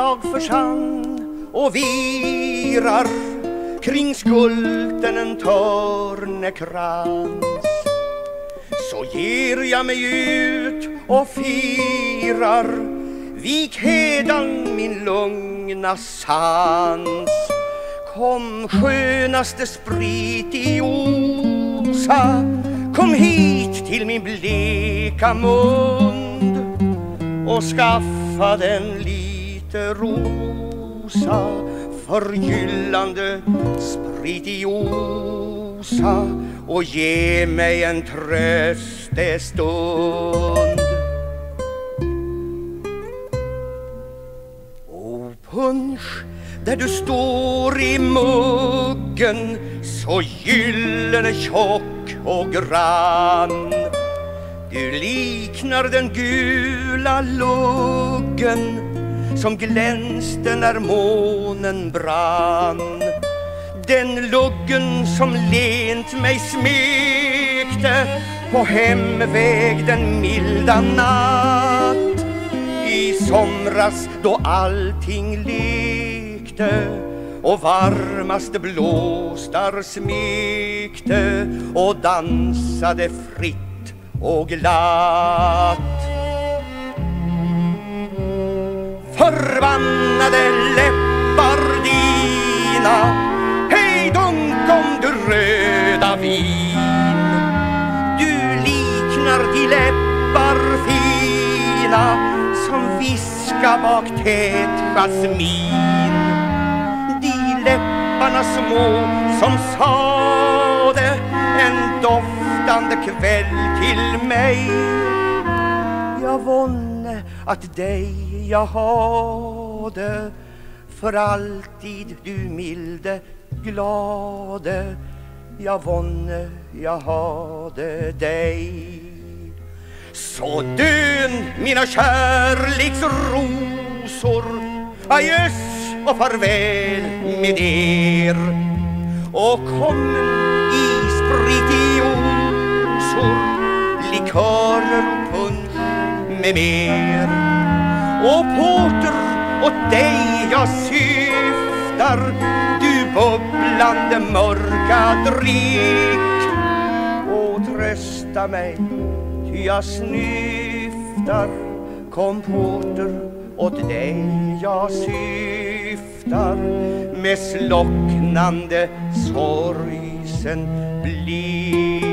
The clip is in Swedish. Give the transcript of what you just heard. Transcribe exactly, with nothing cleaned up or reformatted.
jag försvann och virar kring skulden en törnekrans, så ger jag mig ut och firar vikhedan min lugna sans. Kom skönaste sprit i osa, kom hit till min bleka mund och skaffa den lite rosa, förgyllande sprit i osa, och ge mig en tröstestund. O punsch, där du står i muggen, så gyllene tjock och grann. Du liknar den gula luggen som glänste när månen brann. Den luggen som lent mig smekte på hemväg den milda natt, i somras då allting lekte och varmaste blåstar smekte och dansade fritt och glatt. Förbannade läppar dina, hej dunk om du röda vin. Du liknar de läppar fina som viska bak tät jasmin. De läpparna små som sade en doftande kväll till mig: jag vånne att dig jag hade för alltid, du milde glade. Jag vånne jag hade dig. Så dön mina kärleksrosor, adjöss och farväl med er. Och kom i sprittiosor, likörer och punsch med mer. Och porter åt dig jag syftar, du bubblande mörka dryck. Och trösta mig, ty jag snyftar. Kom porter, åt dig jag syftar, med slocknande sorgsen blick.